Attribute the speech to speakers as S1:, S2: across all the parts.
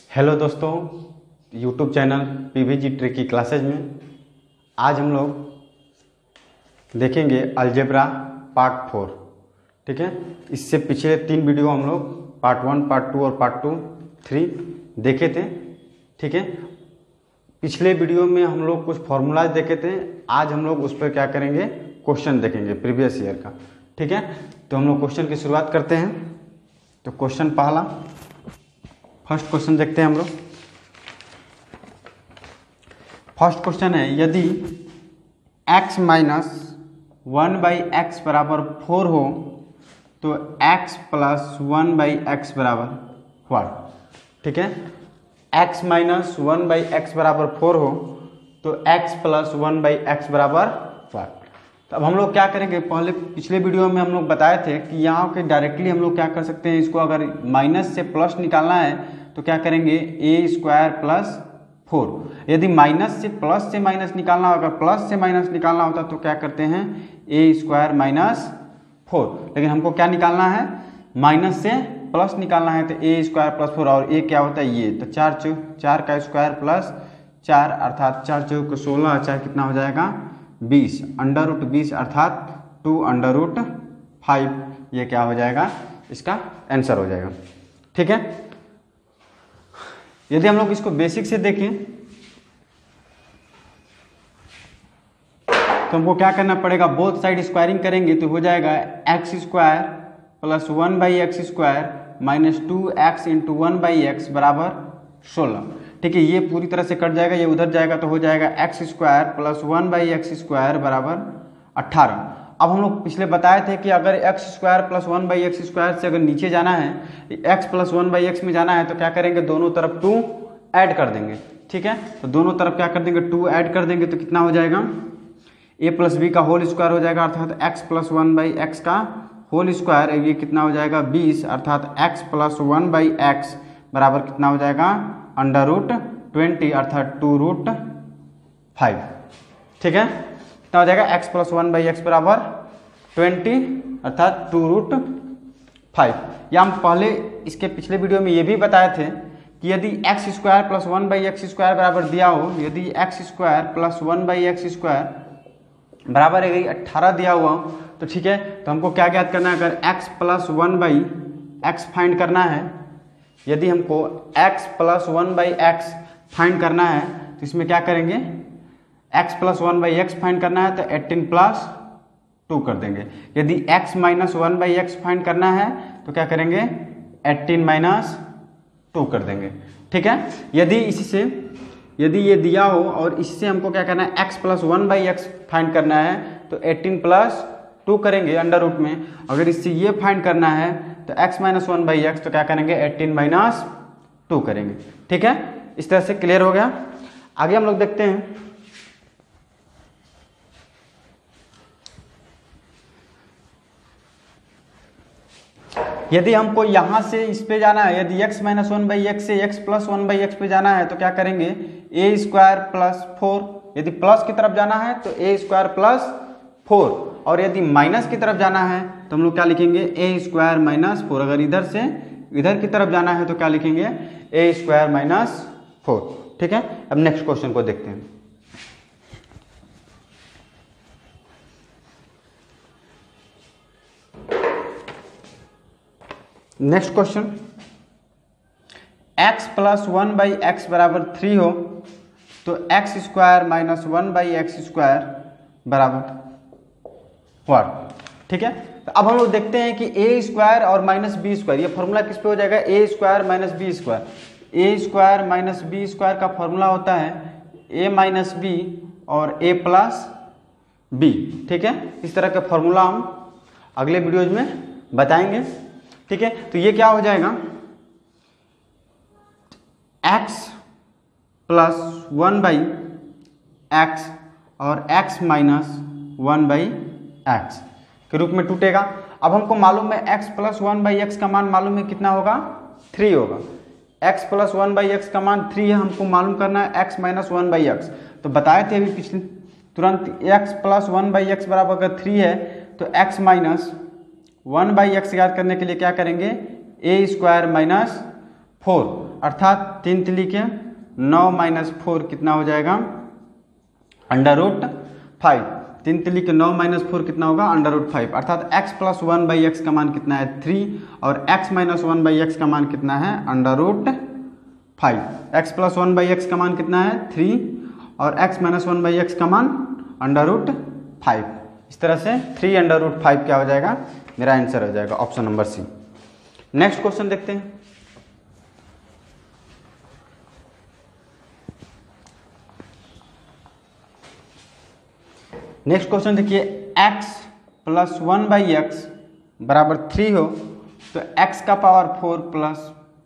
S1: Hello दोस्तों, YouTube channel PVG tricky classes में आज हम लोग देखेंगे अलजेब्रा पार्ट 4। ठीक है, इससे पिछले 3 वीडियो हम लोग पार्ट 1, पार्ट 2 और पार्ट 3 देखे थे। ठीक है, पिछले वीडियो में हम लोग कुछ फॉर्मूलाज देखे थे। आज हम लोग उस पर क्या करेंगे, क्वेश्चन देखेंगे प्रीवियस ईयर का। ठीक है, तो हम लोग क्वेश्चन की शुरुआत करते हैं। तो क्वेश्चन पहला, फर्स्ट क्वेश्चन देखते हैं हम लोग। फर्स्ट क्वेश्चन है, यदि x माइनस 1/x बराबर 4 हो तो x प्लस 1/x बराबर व्हाट। ठीक है, x माइनस 1/x बराबर 4 हो तो x प्लस 1/x बराबर व्हाट। तो अब हम लोग क्या करेंगे, पहले पिछले वीडियो में हम लोग बताए थे कि यहाँ के डायरेक्टली हम लोग क्या कर सकते हैं, इसको अगर माइनस से प्लस निकालना है तो क्या करेंगे, a² प्लस 4। यदि माइनस से माइनस निकालना हो, अगर प्लस से माइनस निकालना होता तो क्या करते हैं, a² माइनस 4। लेकिन हमको क्या निकालना है, माइनस से प्लस निकालना है तो a² प्लस 4। और a क्या होता है, ये तो 4 का स्क्वायर प्लस 4 अर्थात 4 चौक 16, 4 कितना हो जाएगा 20, √20 अर्थात 2√5। ये क्या हो जाएगा, इसका आंसर हो जाएगा। ठीक है, यदि हम लोग इसको बेसिक से देखें तो हमको क्या करना पड़ेगा, बोथ साइड स्क्वायरिंग करेंगे तो हो जाएगा x² plus 1/x² minus 2x into 1/x बराबर 16। ठीक है, ये पूरी तरह से कट जाएगा, ये उधर जाएगा तो हो जाएगा x² प्लस 1/x² बराबर 18। अब हम लोग पिछले बताए थे कि अगर x² प्लस 1/x² से अगर नीचे जाना है, x प्लस 1/x में जाना है तो क्या करेंगे, दोनों तरफ 2 ऐड कर देंगे। ठीक है, तो दोनों तरफ क्या कर देंगे, 2 ऐड कर देंगे तो कितना हो जाएगा, a प्लस b का होल स्क्वायर हो जाएगा अर्थात x प्लस 1/x का होल स्क्वायर। ये कितना हो जाएगा 20 अर्थात x प्लस 1/x बराबर कितना हो जाएगा, √20 अर्थात 2√5। ठीक है, कितना हो जाएगा, x प्लस 1/x बराबर 20 अर्थात 2√5। या हम पहले इसके पिछले वीडियो में ये भी बताए थे कि यदि x² प्लस 1/x² बराबर दिया हो, यदि x² प्लस 1/x² बराबर 18 दिया हुआ हो तो ठीक है, तो हमको क्या ज्ञात करना है, अगर x प्लस 1/x फाइंड करना है, यदि हमको x प्लस 1/x फाइंड करना है तो इसमें क्या करेंगे, x प्लस 1/x फाइंड करना है तो 18 प्लस 2 कर देंगे। यदि x माइनस 1/x फाइंड करना है तो क्या करेंगे, 18 माइनस 2 कर देंगे। ठीक है, यदि ये दिया हो और इससे हमको क्या करना है, x प्लस 1/x फाइंड करना है तो 18 प्लस 2 करेंगे अंडर रूट में। अगर इससे ये फाइंड करना है तो x माइनस 1/x तो क्या करेंगे, 18 माइनस 2 करेंगे। ठीक है, इस तरह से क्लियर हो गया। आगे हम लोग देखते हैं, यदि हमको यहाँ से इस पे जाना है, यदि x माइनस 1/x से x प्लस 1/x पे जाना है तो क्या करेंगे, a² प्लस 4। यदि प्लस की तरफ जाना है तो a² प्लस 4, और यदि माइनस की तरफ जाना है तो हम लोग क्या लिखेंगे, a² माइनस 4। अगर इधर से इधर की तरफ जाना है तो क्या लिखेंगे, a² माइनस 4। ठीक है, अब नेक्स्ट क्वेश्चन को देखते हैं। Next question, x plus 1/x बराबर 3 हो तो x² माइनस 1/x² बराबर व्हाट। ठीक है, तो अब हम लोग देखते हैं कि a² और माइनस b², ये फॉर्मूला किस पे हो जाएगा, a² minus b²। a² minus b² का फॉर्मूला होता है a माइनस b और a प्लस b। ठीक है, इस तरह का फॉर्मूला हम अगले वीडियोज में बताएंगे। ठीक है, तो ये क्या हो जाएगा, x प्लस 1/x और x माइनस 1/x के रूप में टूटेगा। अब हमको मालूम है x प्लस 1/x का मान मालूम है कितना होगा, 3 होगा। x प्लस 1/x का मान 3 है, हमको मालूम करना है x माइनस 1/x। तो बताए थे अभी पिछले तुरंत, x प्लस 1/x बराबर अगर 3 है तो x माइनस 1/x याद करने के लिए क्या करेंगे, a² माइनस 4 अर्थात 3 3 के 9 माइनस 4 कितना हो जाएगा √5। 3 3 के 9 माइनस 4 कितना होगा √5, अर्थात x प्लस 1 बाई एक्स का मान कितना है 3 और x माइनस 1 बाई एक्स का मान कितना है √5। x प्लस 1 बाई एक्स का मान कितना है 3 और x माइनस 1 बाई एक्स का मान √5। इस तरह से 3 √5 क्या हो जाएगा, मेरा आंसर हो जाएगा option number C. Next question देखते हैं। नेक्स्ट क्वेश्चन देखिए, x प्लस 1 बाई एक्स बराबर 3 हो तो x का पावर 4 प्लस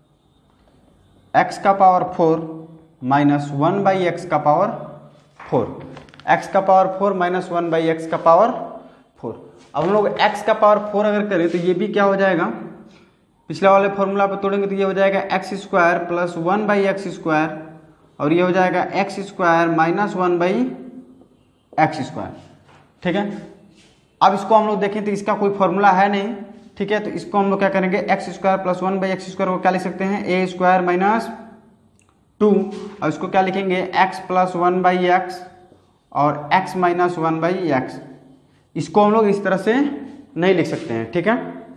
S1: x का पावर 4 माइनस 1 बाई एक्स का पावर 4, x का पावर 4 माइनस 1 बाई एक्स का पावर 4। अब हम लोग x का पावर 4 अगर करें तो ये भी क्या हो जाएगा, पिछले वाले फॉर्मूला पर तोड़ेंगे तो ये हो जाएगा x square plus 1 by x square और ये हो जाएगा x square minus 1 by x square. ठीक है, अब इसको हम लोग देखें तो इसका कोई फॉर्मूला है नहीं। ठीक है, तो इसको हम लोग क्या करेंगे, x square plus 1 by x square को क्या लिख सकते हैं ए स्क्वायर माइनस 2 और इसको क्या लिखेंगे x प्लस 1 बाई एक्स और x माइनस 1 बाई एक्स। इसको हम लोग इस तरह से नहीं लिख सकते हैं। ठीक है,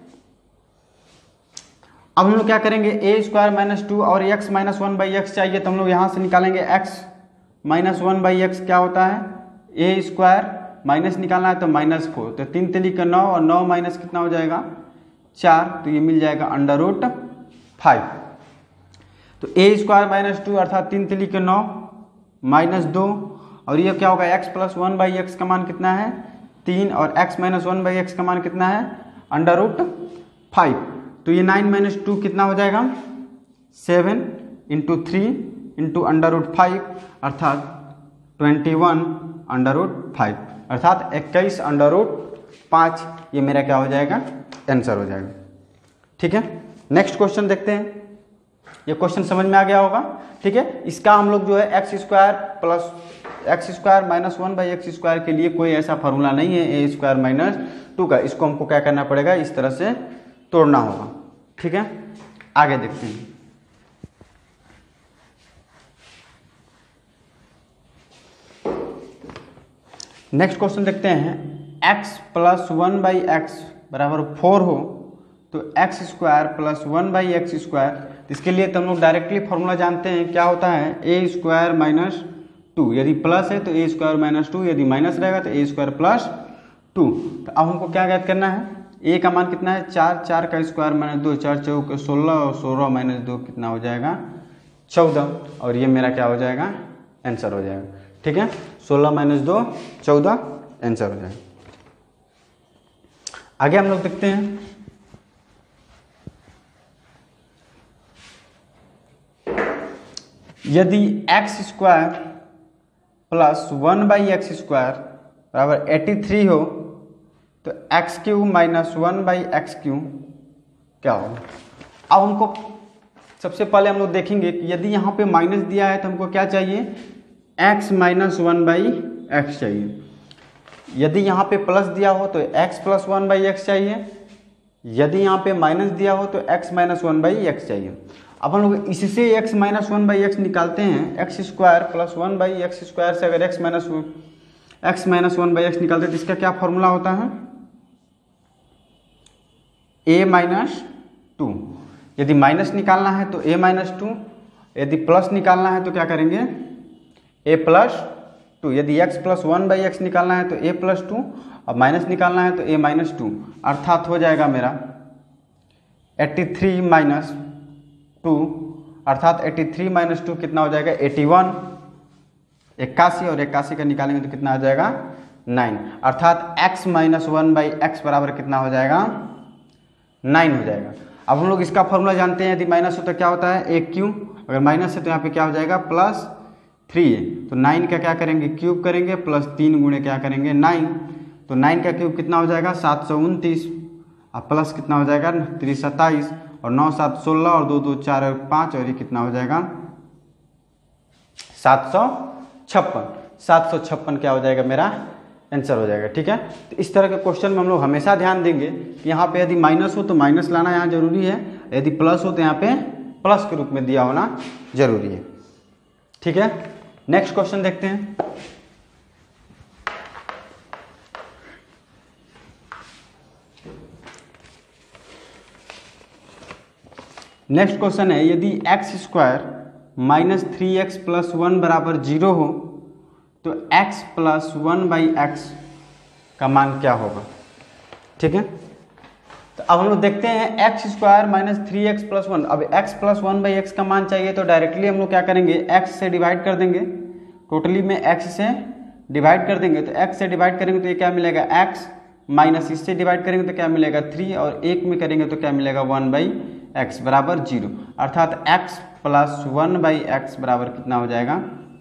S1: अब हम लोग क्या करेंगे, ए स्क्वायर माइनस 2 और x माइनस 1 बाई एक्स चाहिए तो हम लोग यहाँ से निकालेंगे x माइनस 1 बाई एक्स क्या होता है, ए स्क्वायर माइनस निकालना है तो माइनस 4, तो 3 3 का 9 और 9 माइनस कितना हो जाएगा 4, तो ये मिल जाएगा √5। तो ए स्क्वायर माइनस 2 अर्थात 3 3 के 9 माइनस 2 और ये क्या होगा, x प्लस 1 बाई एक्स का मान कितना है 3 और x माइनस 1 बाई एक्स का मान कितना है √5। तो ये 9 माइनस 2 कितना हो जाएगा 7 इंटू 3 इंटू √5 अर्थात 21 √5 अर्थात 21 √5। ये मेरा क्या हो जाएगा, आंसर हो जाएगा। ठीक है, नेक्स्ट क्वेश्चन देखते हैं। ये क्वेश्चन समझ में आ गया होगा। ठीक है, इसका हम लोग जो है x square plus x square minus 1 by x square के लिए कोई ऐसा फॉर्मूला नहीं है ए स्क्वायर माइनस 2 का। इसको हमको क्या करना पड़ेगा, इस तरह से तोड़ना होगा। ठीक है, आगे देखते हैं। नेक्स्ट क्वेश्चन देखते हैं, x प्लस 1 बाई एक्स बराबर 4 हो तो x square plus 1 by x square, इसके लिए तो हम लोग डायरेक्टली फॉर्मूला जानते हैं क्या होता है, ए स्क्वायर माइनस 2, यदि प्लस है तो ए स्क्वायर माइनस 2, यदि माइनस रहेगा तो ए स्क्वायर प्लस 2। तो अब हमको क्या ज्ञात करना है, ए का मान कितना है 4, 4 का स्क्वायर माइनस 2, 4 चौके 16 और 16 माइनस 2 कितना हो जाएगा 14 और ये मेरा क्या हो जाएगा, आंसर हो जाएगा। ठीक है, 16 माइनस 2 14 आंसर हो जाएगा। आगे हम लोग देखते हैं, यदि x square plus 1 by x square बराबर 83 हो तो x cube minus 1 by x cube क्या होगा। अब हमको सबसे पहले हम लोग देखेंगे कि यदि यहाँ पे माइनस दिया है तो हमको क्या चाहिए, x माइनस 1 बाई एक्स चाहिए। यदि यहाँ पे प्लस दिया हो तो x प्लस 1 बाई एक्स चाहिए, यदि यहाँ पे माइनस दिया हो तो x माइनस 1 बाई एक्स चाहिए। अब हम लोग इससे x माइनस 1 बाई एक्स निकालते हैं, x square plus 1 by x square से अगर x माइनस 1 बाई एक्स निकालते हैं तो इसका क्या फॉर्मूला होता है, a माइनस 2। यदि माइनस निकालना है तो a माइनस 2, यदि प्लस निकालना है तो क्या करेंगे a प्लस 2। यदि x प्लस 1 बाई एक्स निकालना है तो a प्लस 2 और माइनस निकालना है तो a माइनस 2 अर्थात हो जाएगा मेरा 83 माइनस 2 अर्थात 83 माइनस 2 कितना हो जाएगा 81, 81 और 81 का निकालेंगे तो कितना आ जाएगा 9 अर्थात x माइनस 1 बाई एक्स बराबर कितना हो जाएगा 9 हो जाएगा। अब हम लोग इसका फॉर्मूला जानते हैं, यदि माइनस हो तो क्या होता है, एक क्यू, अगर माइनस है तो यहाँ पे क्या हो जाएगा प्लस 3 है तो 9 का क्या करेंगे क्यूब करेंगे प्लस 3 गुणे क्या करेंगे 9, तो 9 का क्यूब कितना हो जाएगा 729 और प्लस कितना हो जाएगा 3 27 और 9 7 16 और 2 2 4 और 5 और ये कितना हो जाएगा 756 क्या हो जाएगा मेरा आंसर हो जाएगा। ठीक है, तो इस तरह के क्वेश्चन में हम लोग हमेशा ध्यान देंगे कि यहाँ पे यदि माइनस हो तो माइनस लाना यहाँ जरूरी है, यदि प्लस हो तो यहाँ पे प्लस के रूप में दिया होना जरूरी है। ठीक है, नेक्स्ट क्वेश्चन देखते हैं। नेक्स्ट क्वेश्चन है, यदि x square minus 3x plus 1 बराबर 0 हो तो x प्लस 1/x का मान क्या होगा। ठीक है, तो अब हम लोग देखते हैं x square minus 3x plus 1। अब x प्लस 1/x का मान चाहिए तो डायरेक्टली हम लोग क्या करेंगे, x से डिवाइड कर देंगे, टोटली में x से डिवाइड कर देंगे। तो x से डिवाइड करेंगे तो ये क्या मिलेगा x, माइनस इससे डिवाइड करेंगे तो क्या मिलेगा 3, और 1 में करेंगे तो क्या मिलेगा 1/x बराबर 0। अर्थात x प्लस 1/x बराबर कितना हो जाएगा,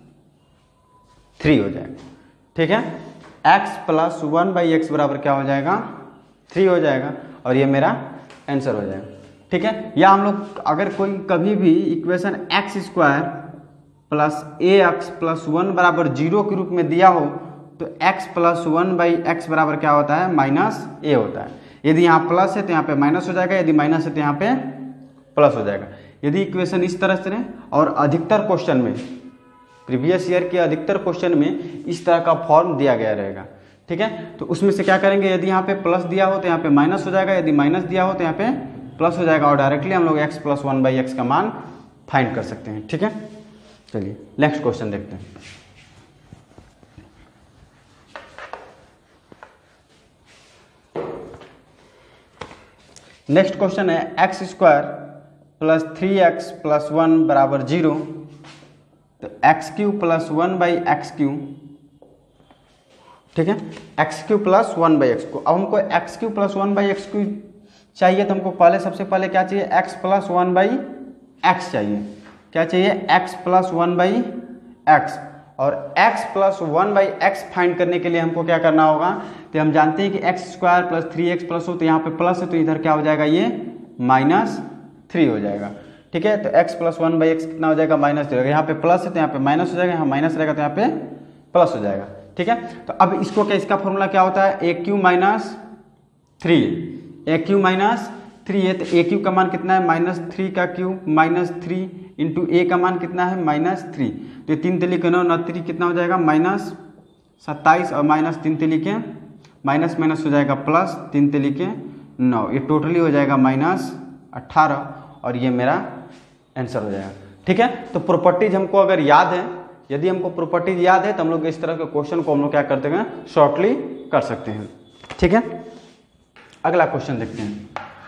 S1: 3 हो जाएगा। ठीक है, x प्लस 1/x बराबर क्या हो जाएगा, 3 हो जाएगा, और ये मेरा आंसर हो जाएगा। ठीक है, या हम लोग अगर कोई कभी भी equation x square plus ax plus 1 बराबर 0 के रूप में दिया हो तो x प्लस 1/x बराबर क्या होता है, माइनस a होता है। यदि यहाँ प्लस है तो यहाँ पे माइनस हो जाएगा, यदि माइनस है तो यहाँ पे प्लस हो जाएगा। यदि इक्वेशन इस तरह से रहे, और अधिकतर क्वेश्चन में, प्रीवियस ईयर के अधिकतर क्वेश्चन में इस तरह का फॉर्म दिया गया रहेगा। ठीक है, तो उसमें से क्या करेंगे, यदि यहाँ पे प्लस दिया हो तो यहाँ पे माइनस हो जाएगा, यदि माइनस दिया हो तो यहाँ पे प्लस हो जाएगा, और डायरेक्टली हम लोग x प्लस 1/x का मान फाइंड कर सकते हैं। ठीक है, चलिए नेक्स्ट क्वेश्चन देखते हैं। नेक्स्ट क्वेश्चन है, x square plus 3x plus 1 बराबर 0 तो x³ प्लस 1/x³। ठीक है, x³ प्लस 1/x को, अब हमको x³ प्लस 1/x³ चाहिए तो हमको पहले सबसे पहले क्या चाहिए, x प्लस 1/x चाहिए। क्या चाहिए, x प्लस 1/x, और x प्लस 1/x फाइंड करने के लिए हमको क्या करना होगा, तो हम जानते हैं कि x square plus 3x plus हो तो यहाँ पे प्लस है तो इधर क्या हो जाएगा, ये -3 हो जाएगा। ठीक है, तो x प्लस 1/x कितना हो जाएगा, -3 हो जाएगा। यहाँ पे प्लस है तो यहाँ पे माइनस हो जाएगा, यहाँ माइनस रहेगा तो यहाँ पे प्लस हो जाएगा। ठीक है, तो अब इसको क्या, इसका फॉर्मूला क्या होता है, AQ माइनस 3, AQ माइनस 3 है तो AQ का मान कितना है, -3 का क्यूब -3 इंटू A का मान कितना है, -3। तो 3 तिली के 9, 9 कितना हो जाएगा, -27, और -3 तिली के माइनस माइनस हो जाएगा प्लस, 3 तिली के 9, ये टोटली हो जाएगा -18, और ये मेरा आंसर हो जाएगा। ठीक है, तो प्रॉपर्टीज हमको अगर याद है, यदि हमको प्रॉपर्टीज याद है तो हम लोग इस तरह के क्वेश्चन को हम लोग क्या करते हैं, शॉर्टली कर सकते हैं। ठीक है, अगला क्वेश्चन देखते हैं।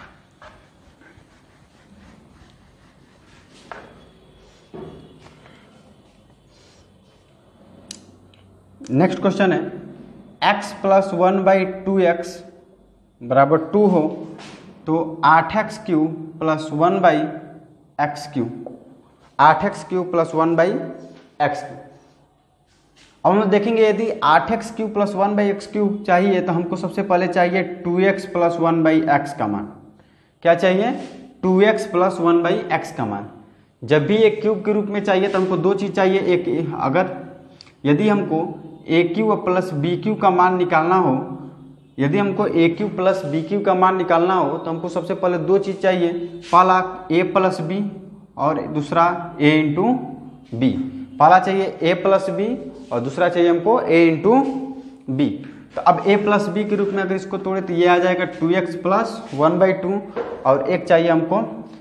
S1: नेक्स्ट क्वेश्चन है, x प्लस 1/2x बराबर 2 हो तो 8x³ plus 1/x³, 8x³ plus 1/x³। अब हम देखेंगे यदि 8x³ प्लस 1/x³ चाहिए तो हमको सबसे पहले चाहिए 2x प्लस 1/x का मान। क्या चाहिए, 2x प्लस 1/x का मान। जब भी एक क्यूब के रूप में चाहिए तो हमको दो चीज़ चाहिए, एक अगर यदि हमको AQ प्लस BQ का मान निकालना हो, यदि हमको AQ प्लस BQ का मान निकालना हो तो हमको सबसे पहले दो चीज़ चाहिए, पहला A प्लस B और दूसरा A इंटू B। पहला चाहिए A प्लस B और दूसरा चाहिए हमको A इंटू B। तो अब A प्लस B के रूप में अगर इसको तोड़े तो ये आ जाएगा 2x प्लस 1/2, और एक चाहिए हमको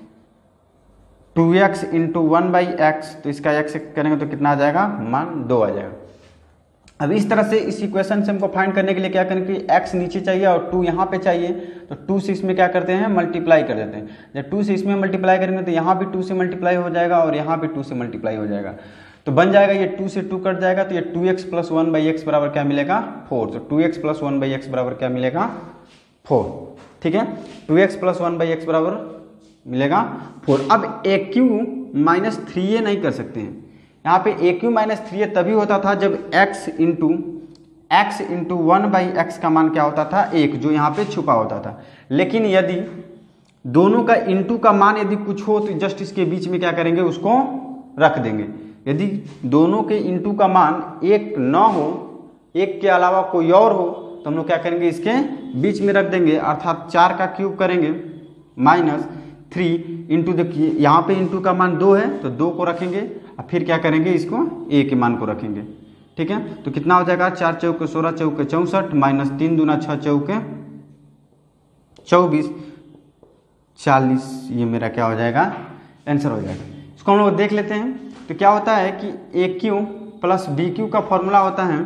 S1: 2x इंटू 1/x, तो इसका x करेंगे तो कितना आ जाएगा, मान 2 आ जाएगा। अब इस तरह से इस इक्वेशन से हमको फाइंड करने के लिए क्या करेंगे कि x नीचे चाहिए और 2 यहाँ पे चाहिए, तो 2 से इसमें क्या करते हैं, मल्टीप्लाई कर देते हैं। जब 2 से इसमें मल्टीप्लाई करेंगे तो यहाँ भी 2 से मल्टीप्लाई हो जाएगा और यहाँ भी 2 से मल्टीप्लाई हो जाएगा, तो बन जाएगा ये 2 से 2 कट जाएगा, तो ये 2x प्लस 1/x बराबर क्या मिलेगा, 4। तो 2x प्लस 1/x बराबर क्या मिलेगा, 4। ठीक है, 2x प्लस 1/x बराबर मिलेगा 4। अब AQ माइनस 3a नहीं कर सकते हैं, यहाँ पे AQ माइनस 3a तभी होता था जब x इंटू 1/x का मान क्या होता था, 1, जो यहाँ पे छुपा होता था। लेकिन यदि दोनों का इंटू का मान यदि कुछ हो तो जस्ट इसके बीच में क्या करेंगे, उसको रख देंगे। यदि दोनों के इंटू का मान 1 न हो, 1 के अलावा कोई और हो, तो हम लोग क्या करेंगे, इसके बीच में रख देंगे। अर्थात 4 का क्यूब करेंगे माइनस 3 इंटू, देखिए यहाँ पे इंटू का मान 2 है तो 2 को रखेंगे और फिर क्या करेंगे, इसको a के मान को रखेंगे। ठीक है, तो कितना हो जाएगा, 4 चौके 16 चौके 64 माइनस 3 दूना 6 चौके 24 40, ये मेरा क्या हो जाएगा, आंसर हो जाएगा। इसको हम लोग देख लेते हैं। तो क्या होता है कि a cube plus b cube का फॉर्मूला होता है,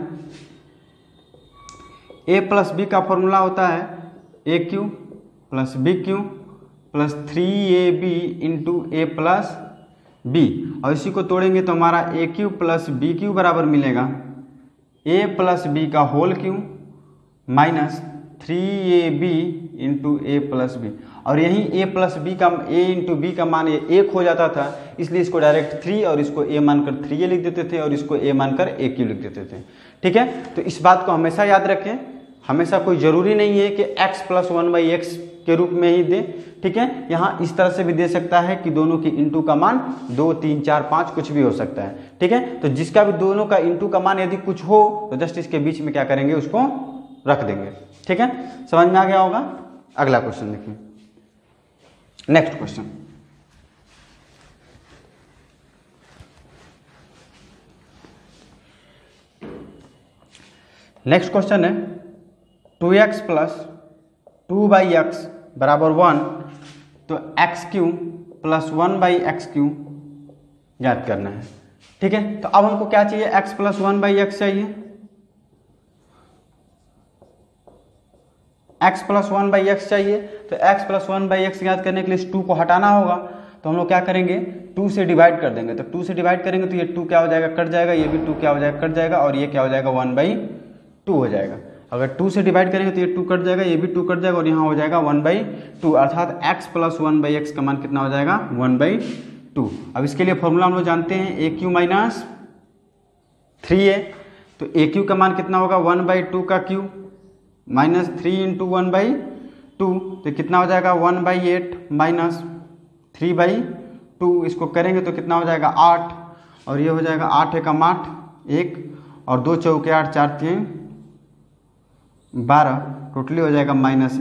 S1: ए प्लस बी का फॉर्मूला होता है a cube plus b cube plus 3ab into a plus b, और इसी को तोड़ेंगे तो हमारा a cube plus b cube बराबर मिलेगा ए प्लस बी का whole cube minus 3ab into a plus b, और यही ए प्लस बी का ए इंटू बी का मान ये 1 हो जाता था, इसलिए इसको डायरेक्ट 3 और इसको ए मानकर 3a लिख देते थे और इसको ए मानकर ए क्यू लिख देते थे। ठीक है, तो इस बात को हमेशा याद रखें, हमेशा कोई ज़रूरी नहीं है कि x प्लस 1/x के रूप में ही दे। ठीक है, यहाँ इस तरह से भी दे सकता है कि दोनों की इंटू का मान 2 3 4 5 कुछ भी हो सकता है। ठीक है, तो जिसका भी दोनों का इंटू का मान यदि कुछ हो तो जस्ट इसके बीच में क्या करेंगे, उसको रख देंगे। ठीक है, समझ में आ गया होगा। अगला क्वेश्चन देखिए, नेक्स्ट क्वेश्चन। नेक्स्ट क्वेश्चन है 2x प्लस 2/x बराबर 1, तो x Q plus 1/x Q याद करना है। ठीक है, तो अब हमको क्या चाहिए, x प्लस 1/x चाहिए, x प्लस 1/x चाहिए। तो x प्लस 1/x याद करने के लिए इस 2 को हटाना होगा, तो हम लोग क्या करेंगे, 2 से डिवाइड कर देंगे। तो 2 से डिवाइड करेंगे तो ये 2 क्या हो जाएगा, कट जाएगा, ये भी 2 क्या हो जाएगा, कट जाएगा, और ये क्या हो जाएगा, 1/2 हो जाएगा। अगर 2 से डिवाइड करेंगे तो ये 2 कट जाएगा, ये भी 2 कट जाएगा, और यहाँ हो जाएगा 1/2, अर्थात x प्लस 1/x का मान कितना हो जाएगा, 1/2। अब इसके लिए फॉर्मूला हम लोग जानते हैं, ए क्यू माइनस 3a, तो ए क्यू का मान कितना होगा, 1/2 का क्यू माइनस 3 इंटू 1/2, तो कितना हो जाएगा, 1/8 माइनस 3/2, इसको करेंगे तो कितना हो जाएगा, 8, और ये हो जाएगा 8 एकम 8 1, और 2 चौके 8 4 3 12, टोटली हो जाएगा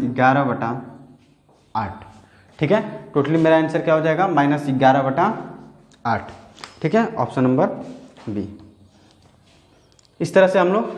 S1: -11/8। ठीक है, टोटली मेरा आंसर क्या हो जाएगा, -11/8। ठीक है, ऑप्शन नंबर बी। इस तरह से हम लोग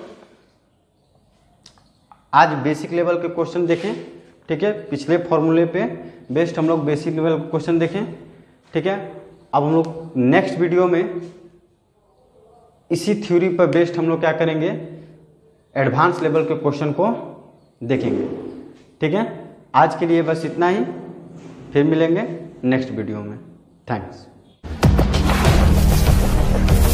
S1: आज बेसिक लेवल के क्वेश्चन देखें। ठीक है, पिछले फॉर्मूले पे बेस्ड हम लोग बेसिक लेवल के क्वेश्चन देखें। ठीक है, अब हम लोग नेक्स्ट वीडियो में इसी थ्योरी पर बेस्ड हम लोग क्या करेंगे, एडवांस लेवल के क्वेश्चन को देखेंगे। ठीक है, आज के लिए बस इतना ही, फिर मिलेंगे नेक्स्ट वीडियो में। थैंक्स।